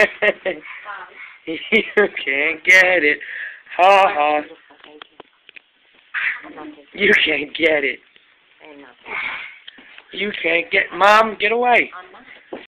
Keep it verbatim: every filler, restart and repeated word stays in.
You can't get it. Ha ha. You can't get it. You can't get... Mom, get away.